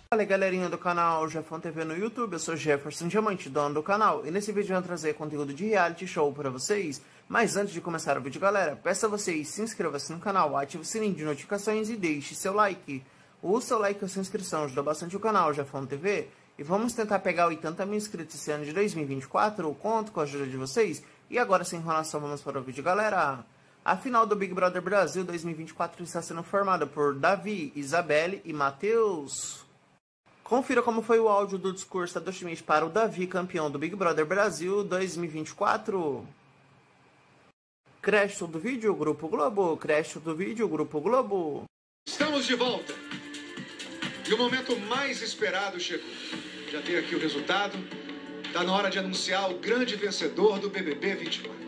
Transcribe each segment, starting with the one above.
Fala galerinha do canal Jefão TV no YouTube, eu sou Jefferson Diamante, dono do canal, e nesse vídeo eu vou trazer conteúdo de reality show pra vocês. Mas antes de começar o vídeo, galera, peço a vocês se inscrevam-se no canal, ative o sininho de notificações e deixe seu like. O seu like e a sua inscrição ajuda bastante o canal Jefão TV, e vamos tentar pegar 80 mil inscritos esse ano de 2024, eu conto com a ajuda de vocês. E agora, sem enrolação, vamos para o vídeo, galera. A final do Big Brother Brasil 2024 está sendo formada por Davi, Isabelle e Matheus. Confira como foi o áudio do discurso do Schmidt para o Davi, campeão do Big Brother Brasil 2024. Crédito do vídeo, Grupo Globo. Crédito do vídeo, Grupo Globo. Estamos de volta. E o momento mais esperado chegou. Já tem aqui o resultado. Está na hora de anunciar o grande vencedor do BBB 24.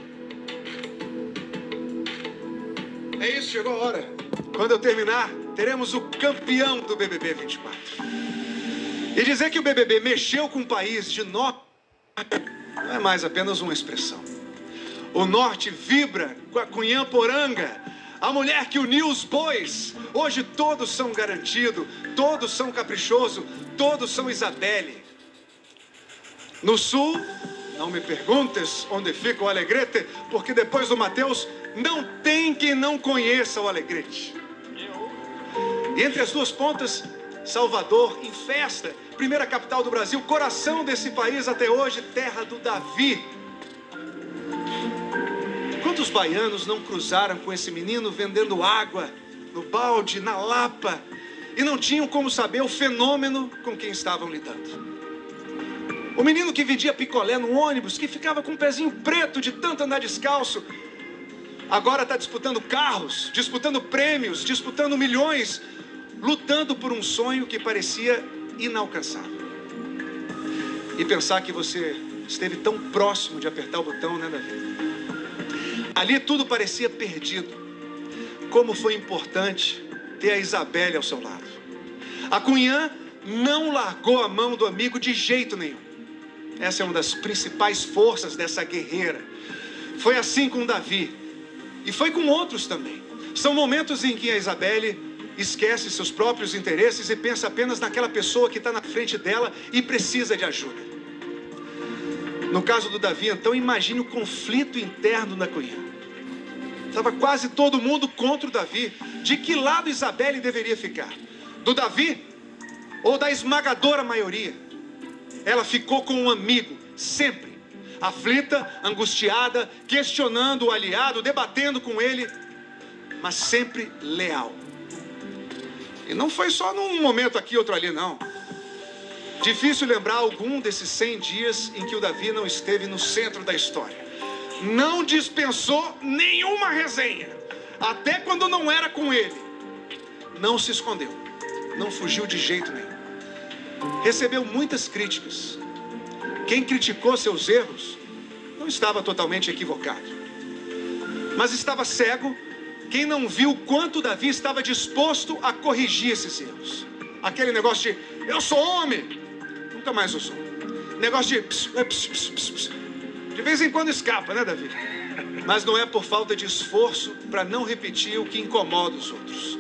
É isso, chegou a hora. Quando eu terminar, teremos o campeão do BBB 24. E dizer que o BBB mexeu com o país de norte não é mais apenas uma expressão. O norte vibra com a Cunhamporanga, a mulher que uniu os bois. Hoje todos são garantidos, todos são caprichosos, todos são Isabelle. No sul, não me perguntes onde fica o Alegrete, porque depois do Matheus não tem quem não conheça o Alegrete. E entre as duas pontas, Salvador em festa, primeira capital do Brasil, coração desse país até hoje, terra do Davi. Quantos baianos não cruzaram com esse menino vendendo água no balde, na Lapa, e não tinham como saber o fenômeno com quem estavam lidando? O menino que vendia picolé no ônibus, que ficava com um pezinho preto de tanto andar descalço, agora está disputando carros, disputando prêmios, disputando milhões, lutando por um sonho que parecia inalcançável. E pensar que você esteve tão próximo de apertar o botão, né, Davi? Ali tudo parecia perdido. Como foi importante ter a Isabelle ao seu lado. A Cunhã não largou a mão do amigo de jeito nenhum. Essa é uma das principais forças dessa guerreira. Foi assim com o Davi. E foi com outros também. São momentos em que a Isabelle esquece seus próprios interesses e pensa apenas naquela pessoa que está na frente dela e precisa de ajuda. No caso do Davi, então, imagine o conflito interno da Cunhã. Estava quase todo mundo contra o Davi. De que lado Isabelle deveria ficar? Do Davi ou da esmagadora maioria? Ela ficou com um amigo, sempre. Aflita, angustiada, questionando o aliado, debatendo com ele, mas sempre leal. E não foi só num momento aqui, outro ali, não. Difícil lembrar algum desses 100 dias em que o Davi não esteve no centro da história. Não dispensou nenhuma resenha. Até quando não era com ele. Não se escondeu. Não fugiu de jeito nenhum. Recebeu muitas críticas. Quem criticou seus erros não estava totalmente equivocado. Mas estava cego quem não viu o quanto Davi estava disposto a corrigir esses erros. Aquele negócio de, eu sou homem, nunca mais eu sou. Negócio de, de vez em quando escapa, né, Davi? Mas não é por falta de esforço para não repetir o que incomoda os outros.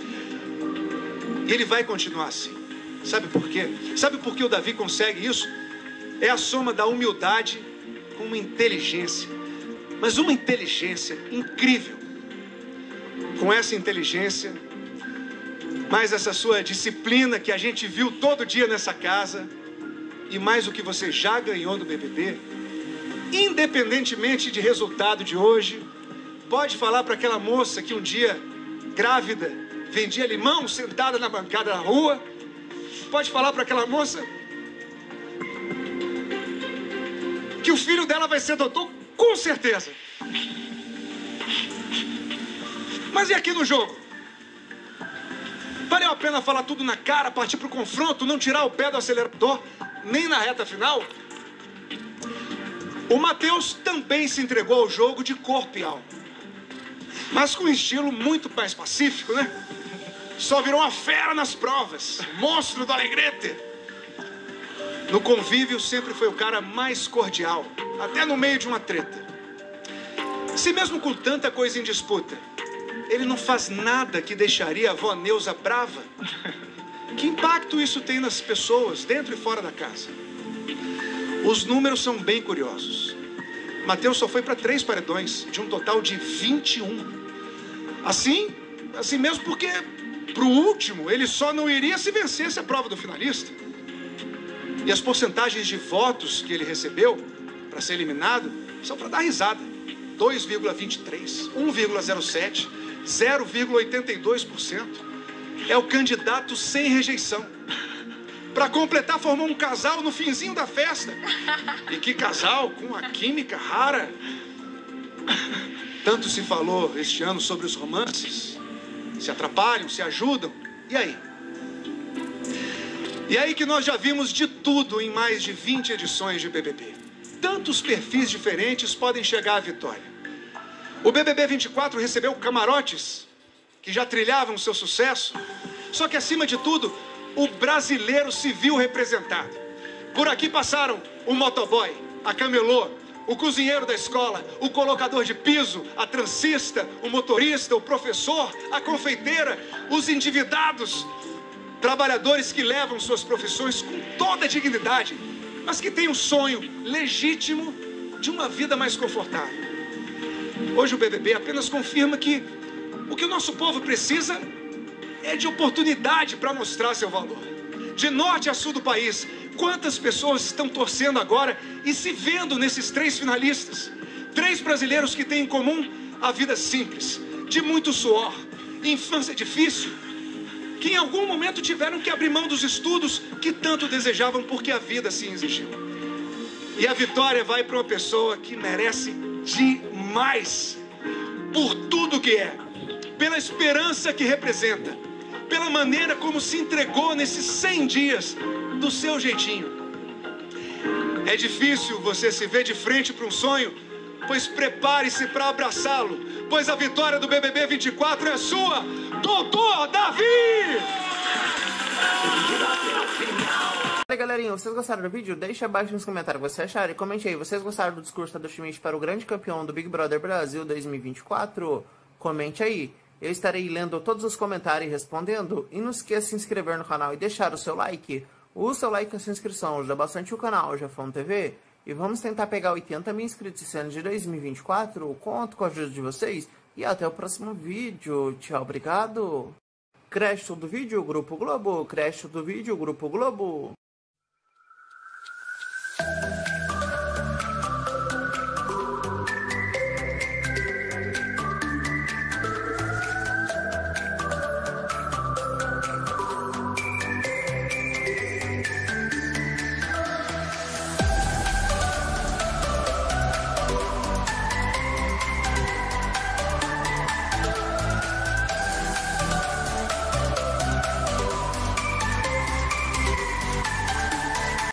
E ele vai continuar assim. Sabe por quê? Sabe por que o Davi consegue isso? É a soma da humildade com uma inteligência. Mas uma inteligência incrível. Com essa inteligência, mais essa sua disciplina que a gente viu todo dia nessa casa, e mais o que você já ganhou no BBB, independentemente de resultado de hoje, pode falar para aquela moça que um dia, grávida, vendia limão sentada na bancada da rua, pode falar para aquela moça que o filho dela vai ser doutor, com certeza. Mas e aqui no jogo? Valeu a pena falar tudo na cara, partir para o confronto, não tirar o pé do acelerador, nem na reta final? O Matheus também se entregou ao jogo de corpo e alma. Mas com um estilo muito mais pacífico, né? Só virou uma fera nas provas, monstro do Alegrete. No convívio sempre foi o cara mais cordial, até no meio de uma treta. Se mesmo com tanta coisa em disputa, ele não faz nada que deixaria a avó Neuza brava. Que impacto isso tem nas pessoas, dentro e fora da casa? Os números são bem curiosos. Mateus só foi para 3 paredões, de um total de 21. Assim mesmo porque, para o último, ele só não iria se vencesse a prova do finalista. E as porcentagens de votos que ele recebeu para ser eliminado são para dar risada. 2,23, 1,07, 0,82%. É o candidato sem rejeição. Para completar, formou um casal no finzinho da festa. E que casal, com uma química rara. Tanto se falou este ano sobre os romances. Se atrapalham, se ajudam. E aí? E aí que nós já vimos de tudo em mais de 20 edições de BBB. Tantos perfis diferentes podem chegar à vitória. O BBB 24 recebeu camarotes que já trilhavam seu sucesso. Só que, acima de tudo, o brasileiro se viu representado. Por aqui passaram o motoboy, a camelô, o cozinheiro da escola, o colocador de piso, a transista, o motorista, o professor, a confeiteira, os endividados, trabalhadores que levam suas profissões com toda a dignidade, mas que têm um sonho legítimo de uma vida mais confortável. Hoje o BBB apenas confirma que o que o nosso povo precisa é de oportunidade para mostrar seu valor. De norte a sul do país, quantas pessoas estão torcendo agora e se vendo nesses 3 finalistas? 3 brasileiros que têm em comum a vida simples, de muito suor, infância difícil, que em algum momento tiveram que abrir mão dos estudos que tanto desejavam porque a vida assim exigiu. E a vitória vai para uma pessoa que merece demais, por tudo que é, pela esperança que representa, pela maneira como se entregou nesses 100 dias, do seu jeitinho. É difícil você se ver de frente para um sonho, pois prepare-se para abraçá-lo, pois a vitória do BBB 24 é sua, Doutor Davi! E aí, galerinha, vocês gostaram do vídeo? Deixa abaixo nos comentários o que vocês acharam e comente aí, vocês gostaram do discurso do Schmidt para o grande campeão do Big Brother Brasil 2024? Comente aí. Eu estarei lendo todos os comentários e respondendo. E não esqueça de se inscrever no canal e deixar o seu like. O seu like e a sua inscrição ajuda bastante o canal Jefão TV. E vamos tentar pegar 80 mil inscritos esse ano de 2024. Conto com a ajuda de vocês. E até o próximo vídeo. Tchau, obrigado. Crédito do vídeo, Grupo Globo. Crédito do vídeo, Grupo Globo.